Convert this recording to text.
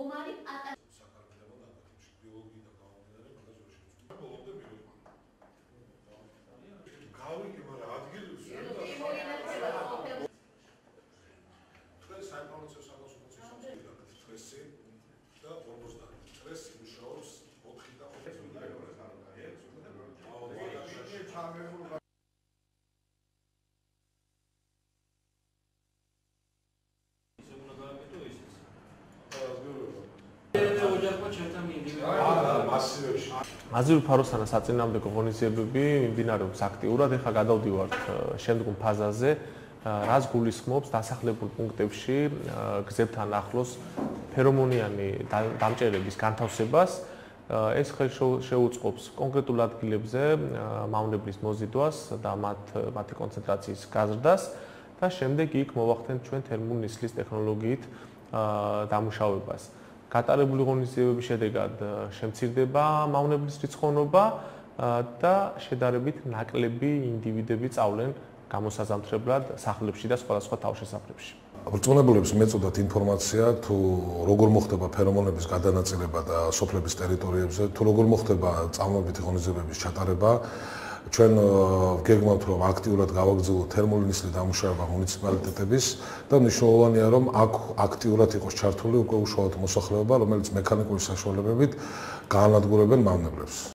აზიური ფაროსანა საწინააღმდეგო ღონისძიებები მიმდინარეობს აქტიურად. ეხლა გადავდივართ შემდგომ ფაზაზე, რაც გულისხმობს დასახლებულ პუნქტებში გზებთან ახლოს ფერომონიანი დამჭერების განთავსებას. ეს შეუწყობს კონკრეტულ ადგილებზე მავნებლის მოზიდვას და მათი კონცენტრაციის გაზრდას და შემდეგ იქ მოვახდენთ ჩვენ თერმულ ნისლის ტექნოლოგიით დამუშავებას. გატარებული ღონისძიებების შედეგად შემცირდება მავნებლის რიცხოვნობა და შედარებით ნაკლები ინდივიდები წავლენ გამოსაზამთრებლად სახლებში და სხვადასხვა თავშესაფრებში. რწმუნებულებს მეწოდათ ინფორმაცია თუ როგორ მოხდება ფერომონების გადანაწილება და სოფლების ტერიტორიებზე, თუ როგორ მოხდება წამოებითი ღონისძიებების ჩატარება. ჩვენ გეგმავთ რომ აქტიურად გავაგრძელოთ თერმული ნისლის დამუშავება მუნიციპალიტეტების და მნიშვნელოვანია რომ აქ აქტიურად იყოს ჩართული უკვე უშუალოდ მოსახლეობა, რომელიც მექანიკური საშუალებებით გაანადგურებენ მავნებლებს.